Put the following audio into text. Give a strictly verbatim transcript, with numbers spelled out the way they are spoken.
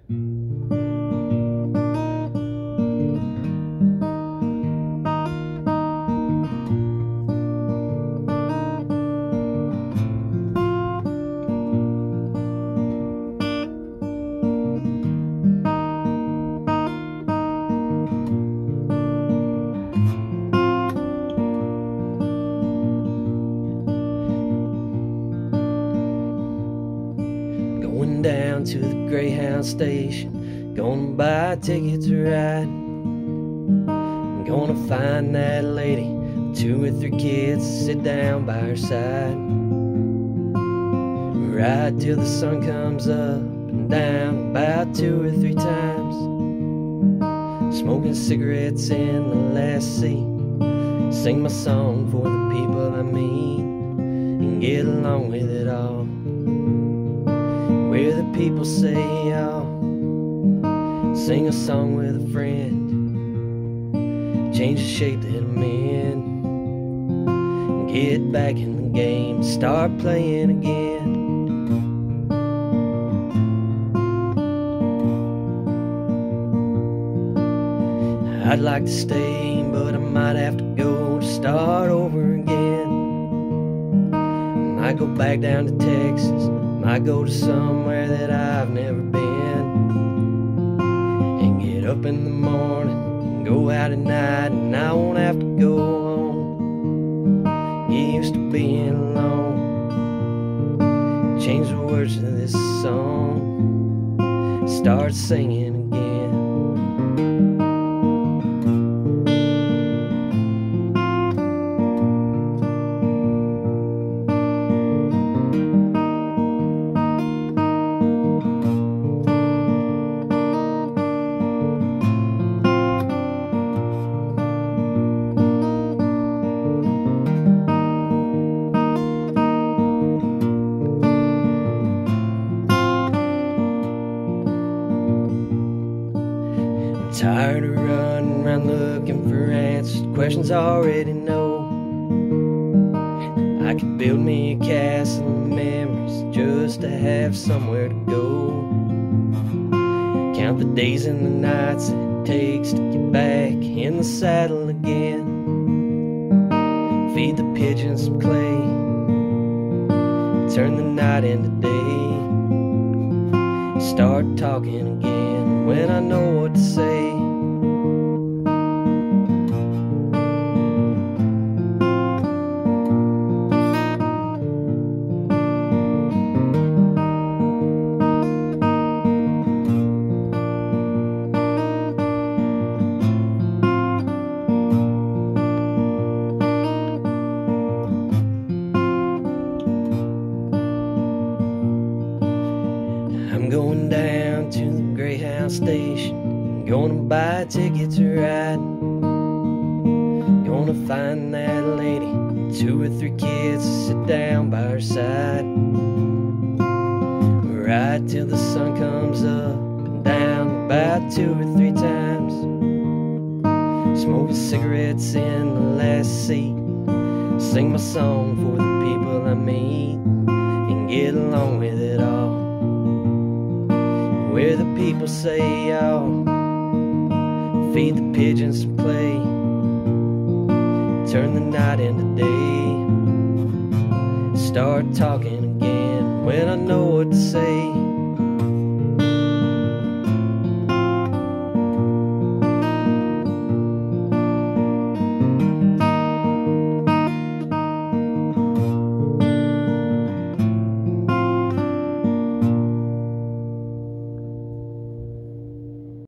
Going down to the Greyhound station, gonna buy a ticket to ride. I'm gonna find that lady with two or three kids to sit down by her side. Ride till the sun comes up and down about two or three times, smoking cigarettes in the last seat. Sing my song for the people I meet and get along with it all. Where the people say, oh, sing a song with a friend, change the shape that I'm in, and get back in the game, start playing again. I'd like to stay, but I might have to go to start over again. Might go back down to Texas, might go to somewhere that I've never been, and get up in the morning and go out at night, and I won't have to go home. Get used to being alone, change the words to this song, start singing again. Tired of running around looking for answers to questions I already know. I could build me a castle of memories just to have somewhere to go. Count the days and the nights it takes to get back in the saddle again. Feed the pigeons some clay, turn the night into day. Start talking again when I know what to say. I'm going down to the Greyhound station, gonna buy a ticket to ride. Gonna find that lady, two or three kids to sit down by her side. Ride till the sun comes up and down about two or three times, smoking cigarettes in the last seat. Sing my song for the people I meet and get along with it all. Where the people say, oh, feed the pigeons some play, turn the night into day. Start talking again when I know what to say.